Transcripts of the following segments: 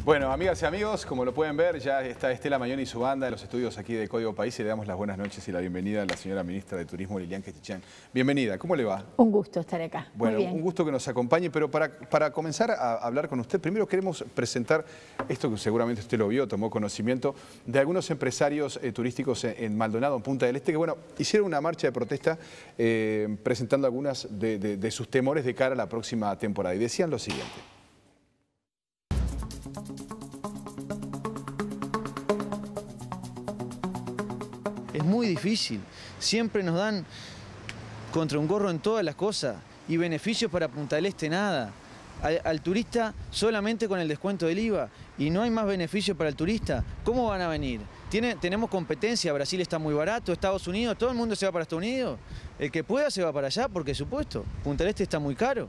Bueno, amigas y amigos, como lo pueden ver, ya está Estela Mañoni y su banda en los estudios aquí de Código País y le damos las buenas noches y la bienvenida a la señora ministra de Turismo, Lilian Quechichán. Bienvenida, ¿cómo le va? Un gusto estar acá. Bueno, muy bien. Un gusto que nos acompañe, pero para comenzar a hablar con usted, primero queremos presentar esto que seguramente usted lo vio, tomó conocimiento, de algunos empresarios turísticos en Maldonado, en Punta del Este, que bueno, hicieron una marcha de protesta presentando algunas de sus temores de cara a la próxima temporada y decían lo siguiente. Es muy difícil, siempre nos dan contra un gorro en todas las cosas y beneficios para Punta del Este nada. Al turista solamente con el descuento del IVA y no hay más beneficios para el turista. ¿Cómo van a venir? Tenemos competencia, Brasil está muy barato, Estados Unidos, todo el mundo se va para Estados Unidos. El que pueda se va para allá porque supuesto, Punta del Este está muy caro.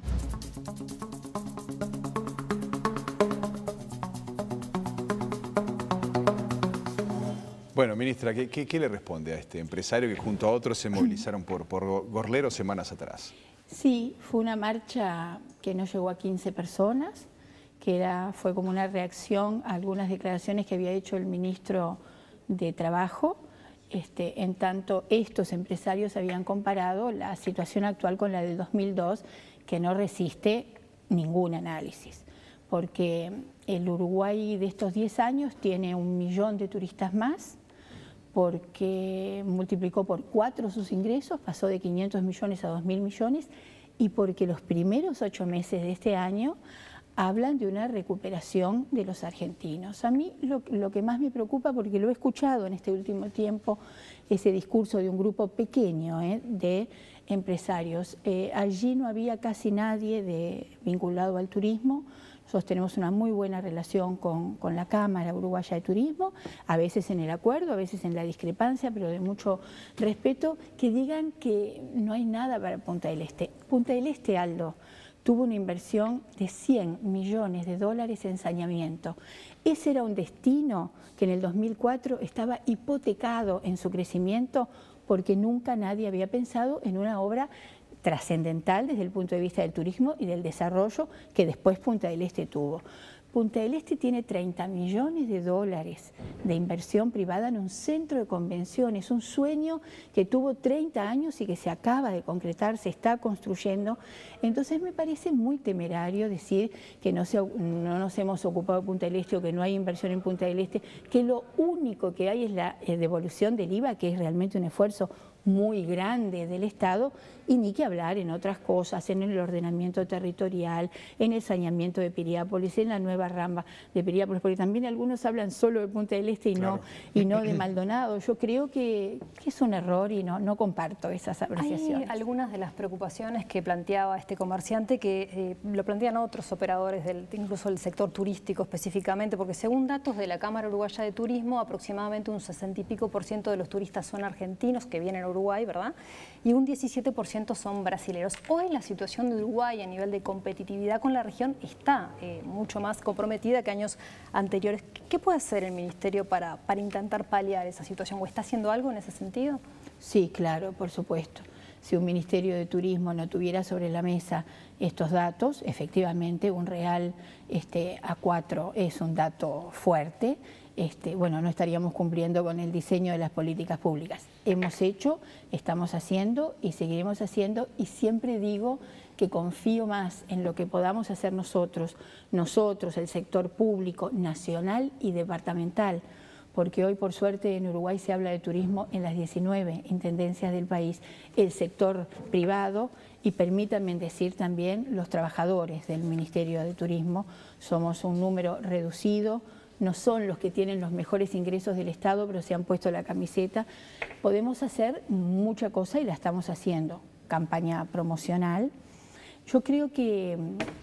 Bueno, ministra, ¿qué le responde a este empresario que junto a otros se movilizaron por Gorlero semanas atrás? Sí, fue una marcha que no llegó a 15 personas, fue como una reacción a algunas declaraciones que había hecho el ministro de Trabajo. En tanto, estos empresarios habían comparado la situación actual con la de 2002, que no resiste ningún análisis, porque el Uruguay de estos 10 años tiene 1 millón de turistas más, porque multiplicó por 4 sus ingresos, pasó de 500 millones a 2.000 millones, y porque los primeros 8 meses de este año hablan de una recuperación de los argentinos. A mí lo que más me preocupa, porque lo he escuchado en este último tiempo, ese discurso de un grupo pequeño de empresarios. Allí no había casi nadie vinculado al turismo. Nosotros tenemos una muy buena relación con la Cámara Uruguaya de Turismo, a veces en el acuerdo, a veces en la discrepancia, pero de mucho respeto. Que digan que no hay nada para Punta del Este. Punta del Este, Aldo, tuvo una inversión de 100 millones de dólares en saneamiento. Ese era un destino que en el 2004 estaba hipotecado en su crecimiento porque nunca nadie había pensado en una obra trascendental desde el punto de vista del turismo y del desarrollo que después Punta del Este tuvo. Punta del Este tiene 30 millones de dólares de inversión privada en un centro de convenciones, un sueño que tuvo 30 años y que se acaba de concretar, se está construyendo. Entonces me parece muy temerario decir que no nos hemos ocupado de Punta del Este o que no hay inversión en Punta del Este, que lo único que hay es la devolución del IVA, que es realmente un esfuerzo muy grande del Estado, y ni que hablar en otras cosas, en el ordenamiento territorial, en el saneamiento de Piriápolis, en la nueva ramba de Piriápolis, porque también algunos hablan solo de Punta del Este y, claro, no de Maldonado. Yo creo que es un error y no comparto esas apreciaciones. Hay algunas de las preocupaciones que planteaba este comerciante que lo plantean otros operadores, incluso del sector turístico específicamente, porque según datos de la Cámara Uruguaya de Turismo, aproximadamente un 60 y pico % de los turistas son argentinos que vienen a Uruguay, ¿verdad? Y un 17% son brasileños. Hoy la situación de Uruguay a nivel de competitividad con la región está mucho más comprometida que años anteriores. ¿Qué puede hacer el Ministerio para intentar paliar esa situación? ¿O está haciendo algo en ese sentido? Sí, claro, por supuesto. Si un Ministerio de Turismo no tuviera sobre la mesa estos datos, efectivamente un real A4 es un dato fuerte. Bueno, no estaríamos cumpliendo con el diseño de las políticas públicas. Hemos hecho, estamos haciendo y seguiremos haciendo, y siempre digo que confío más en lo que podamos hacer nosotros, el sector público, nacional y departamental, porque hoy por suerte en Uruguay se habla de turismo en las 19 intendencias del país, el sector privado y permítanme decir también los trabajadores del Ministerio de Turismo. Somos un número reducido, no son los que tienen los mejores ingresos del Estado, pero se han puesto la camiseta. Podemos hacer mucha cosa y la estamos haciendo. Campaña promocional. Yo creo que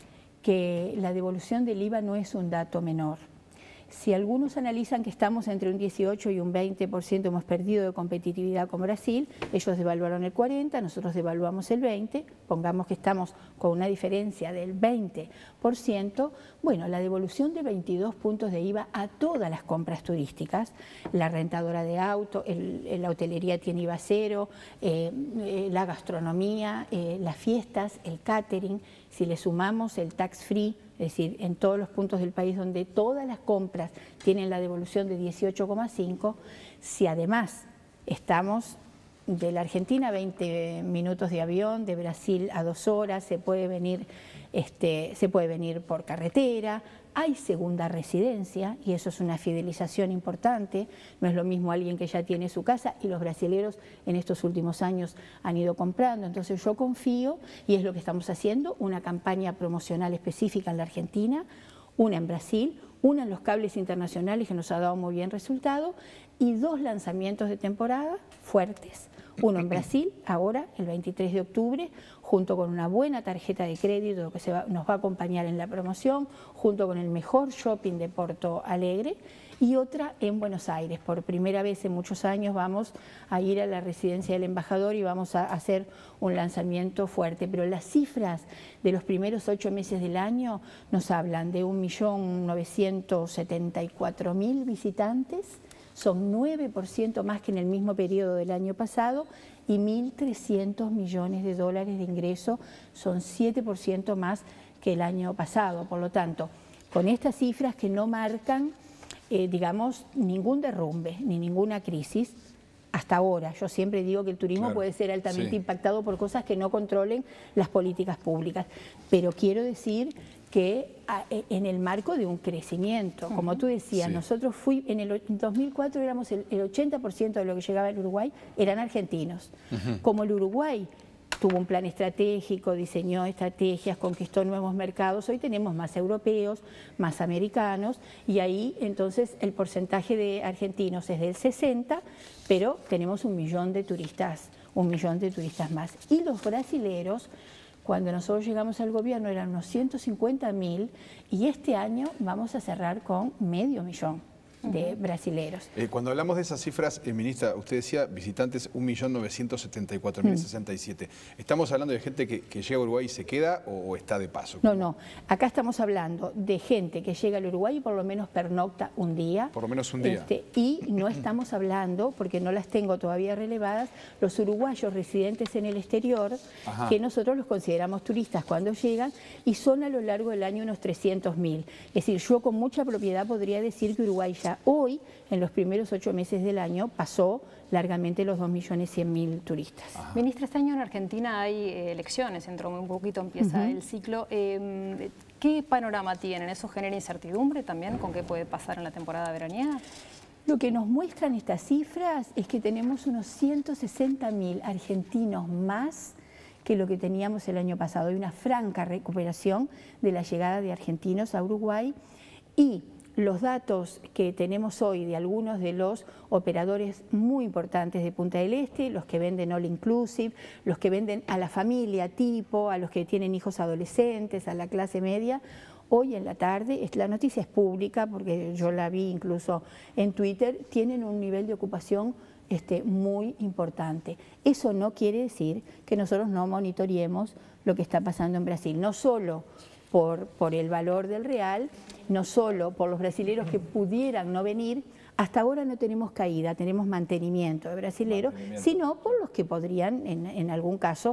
la devolución del IVA no es un dato menor. Si algunos analizan que estamos entre un 18 y un 20%, hemos perdido de competitividad con Brasil, ellos devaluaron el 40%, nosotros devaluamos el 20%, pongamos que estamos con una diferencia del 20%, bueno, la devolución de 22 puntos de IVA a todas las compras turísticas, la rentadora de auto, la hotelería tiene IVA cero, la gastronomía, las fiestas, el catering, si le sumamos el tax free, es decir, en todos los puntos del país donde todas las compras tienen la devolución de 18,5, si además estamos de la Argentina a 20 minutos de avión, de Brasil a 2 horas, se puede venir por carretera, hay segunda residencia y eso es una fidelización importante, no es lo mismo alguien que ya tiene su casa y los brasileros en estos últimos años han ido comprando, entonces yo confío y es lo que estamos haciendo, una campaña promocional específica en la Argentina, una en Brasil, una en los cables internacionales que nos ha dado muy bien resultado y 2 lanzamientos de temporada fuertes. Uno en Brasil, ahora, el 23 de octubre, junto con una buena tarjeta de crédito que nos va a acompañar en la promoción, junto con el mejor shopping de Porto Alegre, y otra en Buenos Aires. Por primera vez en muchos años vamos a ir a la residencia del embajador y vamos a hacer un lanzamiento fuerte. Pero las cifras de los primeros 8 meses del año nos hablan de 1.974.000 visitantes, son 9% más que en el mismo periodo del año pasado y 1.300 millones de dólares de ingreso, son 7% más que el año pasado. Por lo tanto, con estas cifras que no marcan, digamos, ningún derrumbe ni ninguna crisis, hasta ahora. Yo siempre digo que el turismo puede ser altamente impactado por cosas que no controlen las políticas públicas, pero quiero decir que en el marco de un crecimiento, como tú decías, nosotros en el 2004 éramos el 80% de lo que llegaba al Uruguay eran argentinos. Como el Uruguay tuvo un plan estratégico, diseñó estrategias, conquistó nuevos mercados, hoy tenemos más europeos, más americanos y ahí entonces el porcentaje de argentinos es del 60%, pero tenemos 1 millón de turistas, 1 millón de turistas más. Y los brasileros, cuando nosotros llegamos al gobierno eran unos 150.000 y este año vamos a cerrar con 500.000 de brasileros. Cuando hablamos de esas cifras, ministra, usted decía visitantes 1.974.067. ¿Estamos hablando de gente que llega a Uruguay y se queda o está de paso? No. Acá estamos hablando de gente que llega al Uruguay y por lo menos pernocta un día. Por lo menos un día. Y no estamos hablando, porque no las tengo todavía relevadas, los uruguayos residentes en el exterior, que nosotros los consideramos turistas cuando llegan y son a lo largo del año unos 300.000. Es decir, yo con mucha propiedad podría decir que Uruguay ya hoy, en los primeros 8 meses del año, pasó largamente los 2.100.000 turistas. Ministra, este año en Argentina hay elecciones, dentro de un poquito empieza el ciclo. ¿Qué panorama tienen? ¿Eso genera incertidumbre también con qué puede pasar en la temporada veraniega? Lo que nos muestran estas cifras es que tenemos unos 160.000 argentinos más que lo que teníamos el año pasado. Hay una franca recuperación de la llegada de argentinos a Uruguay y los datos que tenemos hoy de algunos de los operadores muy importantes de Punta del Este, los que venden all inclusive, los que venden a la familia tipo, a los que tienen hijos adolescentes, a la clase media, hoy en la tarde, la noticia es pública porque yo la vi incluso en Twitter, tienen un nivel de ocupación muy importante. Eso no quiere decir que nosotros no monitoreemos lo que está pasando en Brasil, no solo por el valor del real, no solo por los brasileros que pudieran no venir, hasta ahora no tenemos caída, tenemos mantenimiento de brasileros, sino por los que podrían en algún caso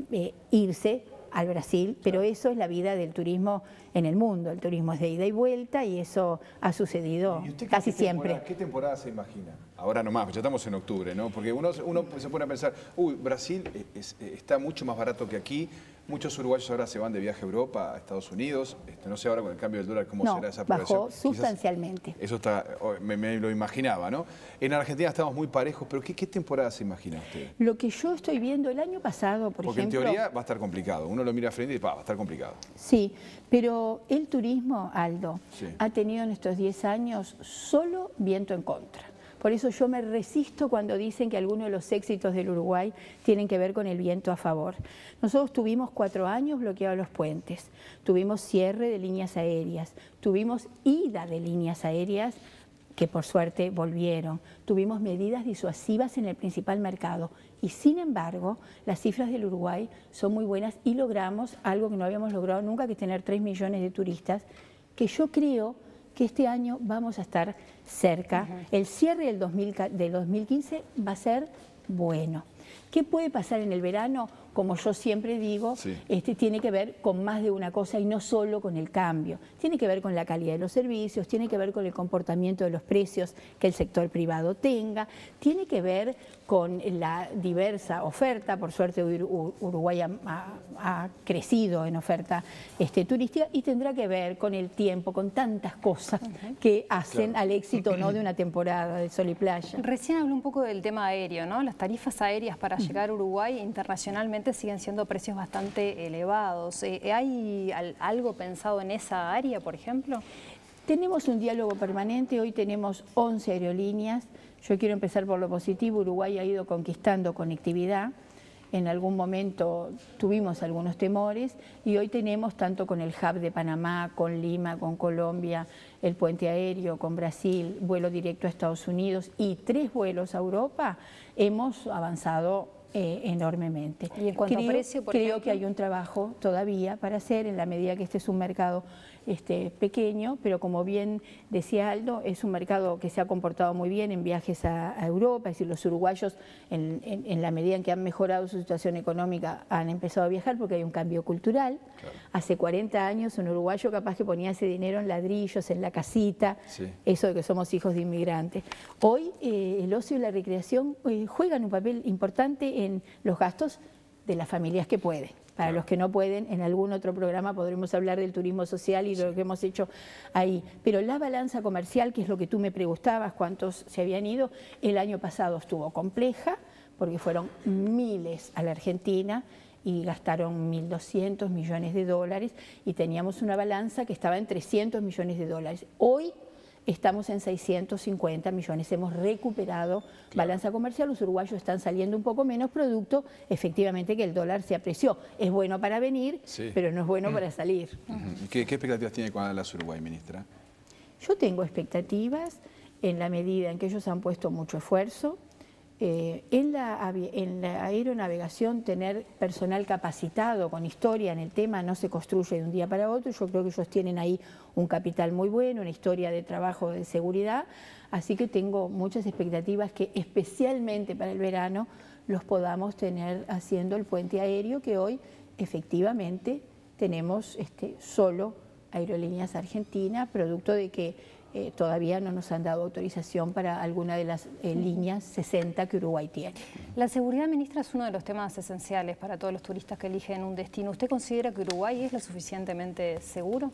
irse al Brasil, pero eso es la vida del turismo en el mundo, el turismo es de ida y vuelta y eso ha sucedido casi siempre. ¿Qué temporada se imagina? Ahora nomás, ya estamos en octubre, ¿no? Porque uno se pone a pensar, Brasil está mucho más barato que aquí, muchos uruguayos ahora se van de viaje a Europa, a Estados Unidos, no sé ahora con el cambio del dólar cómo será esa progresión. Bajó sustancialmente. Eso está, me lo imaginaba, ¿no? En Argentina estamos muy parejos, pero ¿qué temporada se imagina usted? Lo que yo estoy viendo el año pasado, por ejemplo... Porque en teoría va a estar complicado, uno lo mira frente y va a estar complicado. Sí, pero el turismo, Aldo, ha tenido en estos 10 años solo viento en contra. Por eso yo me resisto cuando dicen que algunos de los éxitos del Uruguay tienen que ver con el viento a favor. Nosotros tuvimos 4 años bloqueados los puentes, tuvimos cierre de líneas aéreas, tuvimos ida de líneas aéreas que por suerte volvieron, tuvimos medidas disuasivas en el principal mercado y sin embargo las cifras del Uruguay son muy buenas y logramos algo que no habíamos logrado nunca, que es tener 3 millones de turistas, que yo creo que este año vamos a estar cerca. El cierre del 2015 va a ser bueno. ¿Qué puede pasar en el verano? como yo siempre digo, tiene que ver con más de una cosa y no solo con el cambio. Tiene que ver con la calidad de los servicios, tiene que ver con el comportamiento de los precios que el sector privado tenga, tiene que ver con la diversa oferta. Por suerte Uruguay ha crecido en oferta turística, y tendrá que ver con el tiempo, con tantas cosas que hacen al éxito, ¿no?, de una temporada de sol y playa. Recién habló un poco del tema aéreo, ¿no? Las tarifas aéreas para llegar a Uruguay internacionalmente siguen siendo precios bastante elevados. ¿Hay algo pensado en esa área, por ejemplo? Tenemos un diálogo permanente, hoy tenemos 11 aerolíneas. Yo quiero empezar por lo positivo. Uruguay ha ido conquistando conectividad. En algún momento tuvimos algunos temores y hoy tenemos, tanto con el hub de Panamá, con Lima, con Colombia, el puente aéreo, con Brasil, vuelo directo a Estados Unidos y 3 vuelos a Europa, hemos avanzado enormemente. ¿Y en cuanto a precio, por ejemplo? Creo que hay un trabajo todavía para hacer, en la medida que este es un mercado pequeño, pero como bien decía Aldo, es un mercado que se ha comportado muy bien en viajes a Europa. Es decir, los uruguayos, en la medida en que han mejorado su situación económica, han empezado a viajar porque hay un cambio cultural. Claro. Hace 40 años un uruguayo capaz que ponía ese dinero en ladrillos, en la casita, eso de que somos hijos de inmigrantes. Hoy el ocio y la recreación juegan un papel importante en los gastos de las familias que pueden. Para los que no pueden, en algún otro programa podremos hablar del turismo social y de lo que hemos hecho ahí. Pero la balanza comercial, que es lo que tú me preguntabas, cuántos se habían ido, el año pasado estuvo compleja, porque fueron miles a la Argentina y gastaron 1.200 millones de dólares y teníamos una balanza que estaba en 300 millones de dólares. Hoy estamos en 650 millones, hemos recuperado balanza comercial. Los uruguayos están saliendo un poco menos, producto efectivamente que el dólar se apreció. Es bueno para venir, pero no es bueno para salir. ¿Qué expectativas tiene con Atlas Uruguay, ministra? Yo tengo expectativas en la medida en que ellos han puesto mucho esfuerzo. En la aeronavegación, tener personal capacitado con historia en el tema no se construye de un día para otro. Yo creo que ellos tienen ahí un capital muy bueno, una historia de trabajo de seguridad, así que tengo muchas expectativas que especialmente para el verano los podamos tener haciendo el puente aéreo, que hoy efectivamente tenemos solo Aerolíneas Argentinas, producto de que todavía no nos han dado autorización para alguna de las líneas 60 que Uruguay tiene. La seguridad, ministra, es uno de los temas esenciales para todos los turistas que eligen un destino. ¿Usted considera que Uruguay es lo suficientemente seguro?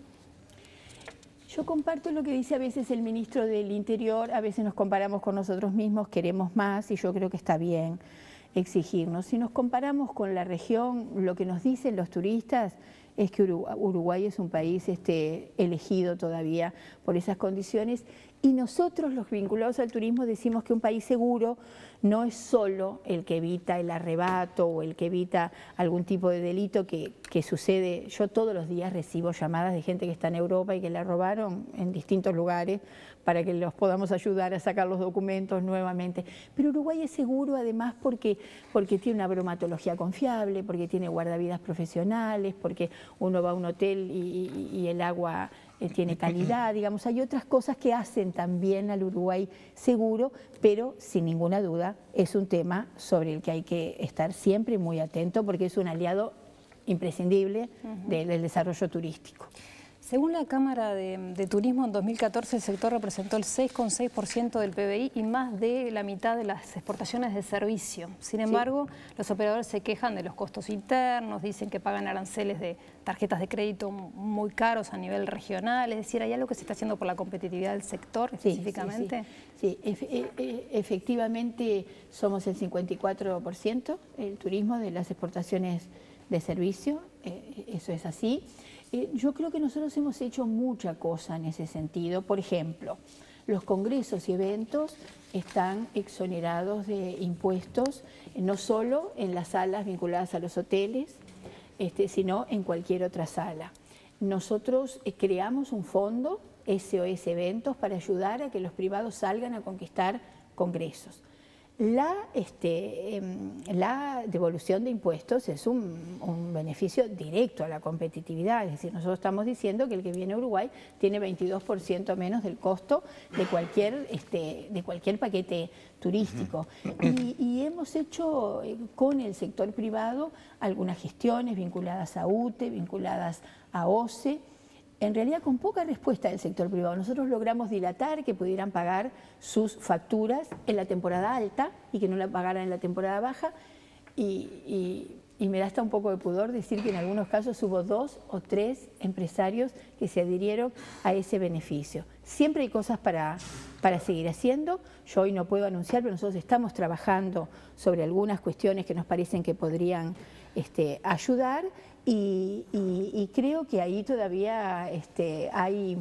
Yo comparto lo que dice a veces el ministro del Interior. A veces nos comparamos con nosotros mismos, queremos más, y yo creo que está bien exigirnos. Si nos comparamos con la región, lo que nos dicen los turistas es que Uruguay es un país elegido todavía por esas condiciones, y nosotros, los vinculados al turismo, decimos que un país seguro no es solo el que evita el arrebato o el que evita algún tipo de delito que sucede. Yo todos los días recibo llamadas de gente que está en Europa y que la robaron en distintos lugares para que los podamos ayudar a sacar los documentos nuevamente. Pero Uruguay es seguro además porque tiene una bromatología confiable, porque tiene guardavidas profesionales, porque uno va a un hotel y el agua tiene calidad, digamos. Hay otras cosas que hacen también al Uruguay seguro, pero sin ninguna duda es un tema sobre el que hay que estar siempre muy atento, porque es un aliado imprescindible del desarrollo turístico. Según la Cámara de Turismo, en 2014 el sector representó el 6,6% del PBI y más de la mitad de las exportaciones de servicio. Sin embargo, los operadores se quejan de los costos internos, dicen que pagan aranceles de tarjetas de crédito muy caros a nivel regional. Es decir, ¿hay algo que se está haciendo por la competitividad del sector específicamente? Sí, efectivamente somos el 54% el turismo de las exportaciones de servicio, eso es así. Yo creo que nosotros hemos hecho mucha cosa en ese sentido. Por ejemplo, los congresos y eventos están exonerados de impuestos, no solo en las salas vinculadas a los hoteles, sino en cualquier otra sala. Nosotros creamos un fondo, SOS Eventos, para ayudar a que los privados salgan a conquistar congresos. La devolución de impuestos es un beneficio directo a la competitividad, es decir, nosotros estamos diciendo que el que viene a Uruguay tiene 22% menos del costo de cualquier paquete turístico. Y hemos hecho con el sector privado algunas gestiones vinculadas a UTE, vinculadas a OCE, en realidad con poca respuesta del sector privado. Nosotros logramos dilatar que pudieran pagar sus facturas en la temporada alta y que no la pagaran en la temporada baja y me da hasta un poco de pudor decir que en algunos casos hubo 2 o 3 empresarios que se adhirieron a ese beneficio. Siempre hay cosas para seguir haciendo. Yo hoy no puedo anunciar, pero nosotros estamos trabajando sobre algunas cuestiones que nos parecen que podrían ayudar y creo que ahí todavía hay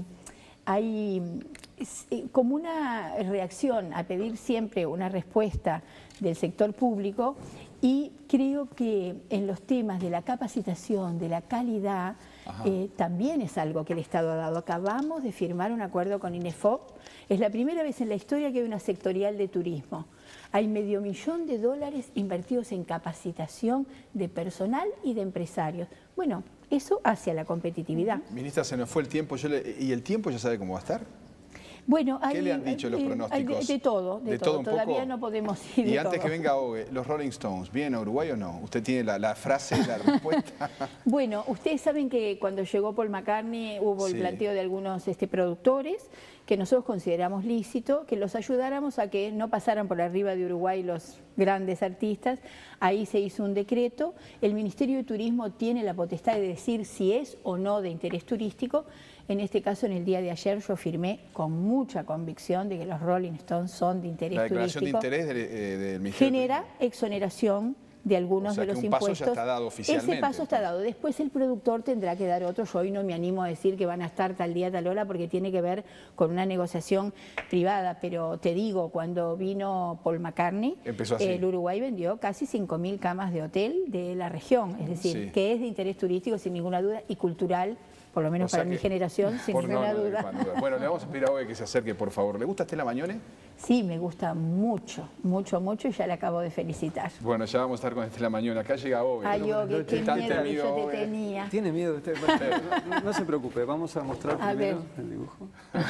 como una reacción a pedir siempre una respuesta del sector público y creo que en los temas de la capacitación, de la calidad, también es algo que el Estado ha dado. Acabamos de firmar un acuerdo con INEFOP. Es la primera vez en la historia que hay una sectorial de turismo. Hay $500.000 invertidos en capacitación de personal y de empresarios. Bueno, eso hacia la competitividad. Ministra, se nos fue el tiempo. ¿Y el tiempo ya sabe cómo va a estar? Bueno, ¿Qué le han dicho los pronósticos? De todo. Todavía no podemos ir. Y antes que venga Ogue, los Rolling Stones, ¿vienen a Uruguay o no? ¿Usted tiene la frase, la respuesta? Bueno, ustedes saben que cuando llegó Paul McCartney hubo el planteo de algunos productores que nosotros consideramos lícito, que los ayudáramos a que no pasaran por arriba de Uruguay los grandes artistas. Ahí se hizo un decreto. El Ministerio de Turismo tiene la potestad de decir si es o no de interés turístico. En este caso, en el día de ayer, yo firmé con mucha convicción de que los Rolling Stones son de interés turístico. La declaración de interés del Ministerio genera exoneración de algunos de los impuestos. Paso ya está dado oficialmente. Ese paso está dado. Después el productor tendrá que dar otro. Yo hoy no me animo a decir que van a estar tal día, tal hora, porque tiene que ver con una negociación privada. Pero te digo, cuando vino Paul McCartney, el Uruguay vendió casi 5.000 camas de hotel de la región. Es decir, que es de interés turístico sin ninguna duda y cultural, por lo menos para mi generación, sin ninguna duda. Bueno, le vamos a pedir a Ogue que se acerque, por favor. ¿Le gusta Estela Mañone? Sí, me gusta mucho, mucho, mucho y ya la acabo de felicitar. Bueno, ya vamos a estar con Estela Mañone. Acá llega Ogue. Ay, Ogue, qué miedo que yo te tenía. ¿Tiene miedo usted? No se preocupe, vamos a mostrar primero el dibujo.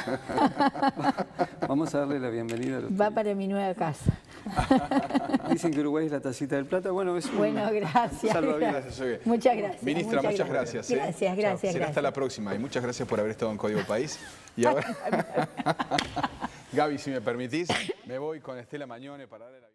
Vamos a darle la bienvenida. Va para mi nueva casa. Dicen que Uruguay es la tacita del plata. Bueno, es gracias. Salvavidas. Muchas gracias. Ministra, muchas gracias. Gracias. Será hasta la próxima y muchas gracias por haber estado en Código País. Y ahora, Gaby, si me permitís, me voy con Estela Mañone para darle la